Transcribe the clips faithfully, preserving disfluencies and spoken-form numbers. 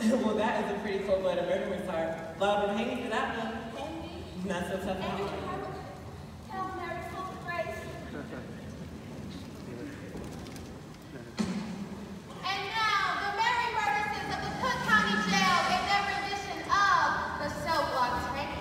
Well, that is a pretty cold-blooded murder, Miss Hart. Love would hang you for that one. Not so tough on you. And now, the merry murderesses of the Cook County Jail in their rendition of the Cellblock Tango.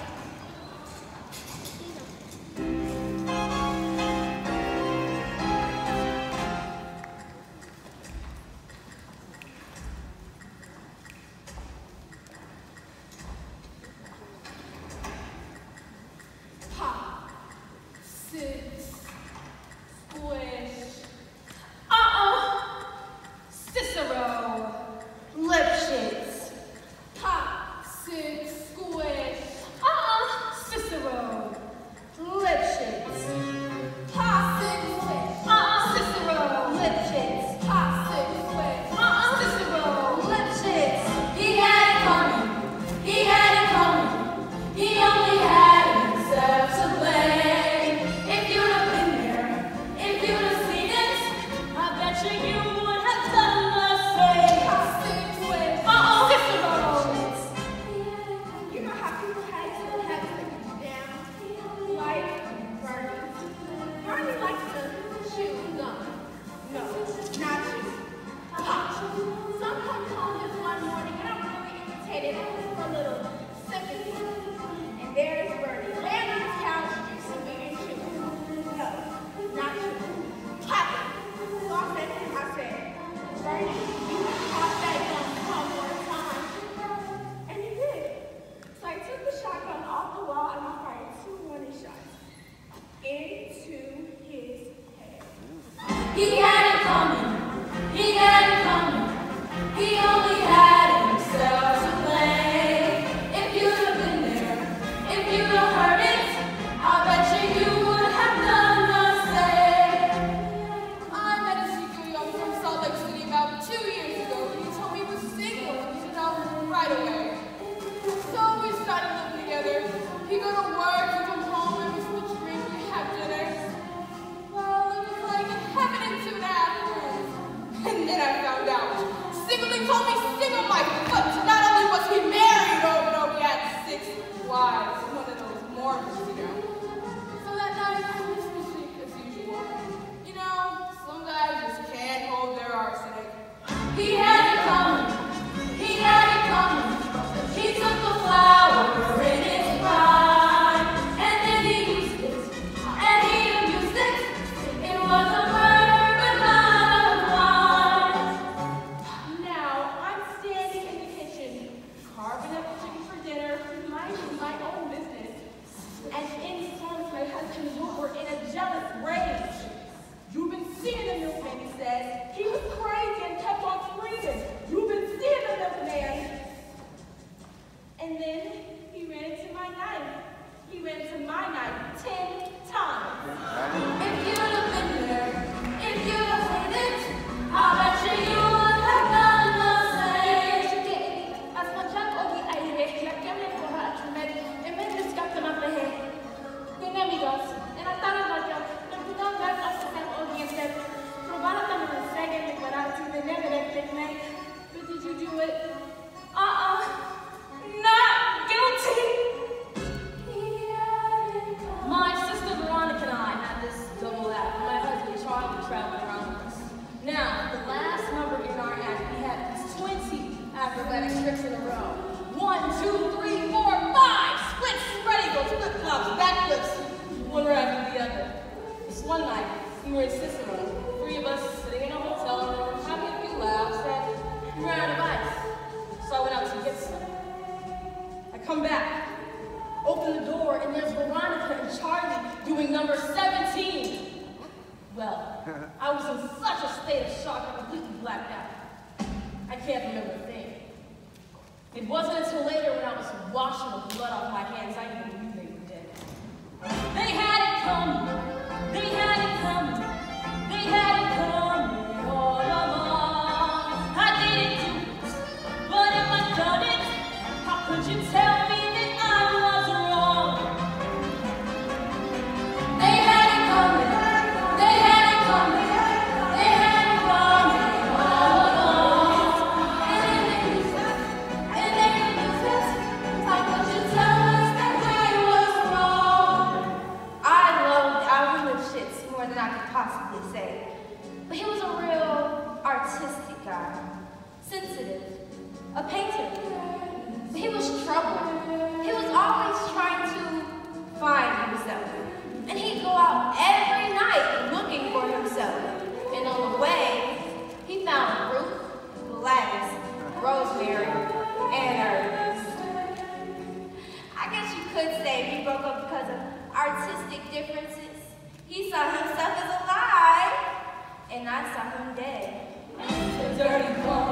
a painter. But he was troubled. He was always trying to find himself. And he'd go out every night looking for himself. And on the way, he found Ruth, Gladys, Rosemary, and Ernest. I guess you could say we broke up because of artistic differences. He saw himself as alive, and I saw him dead. Dirty boy.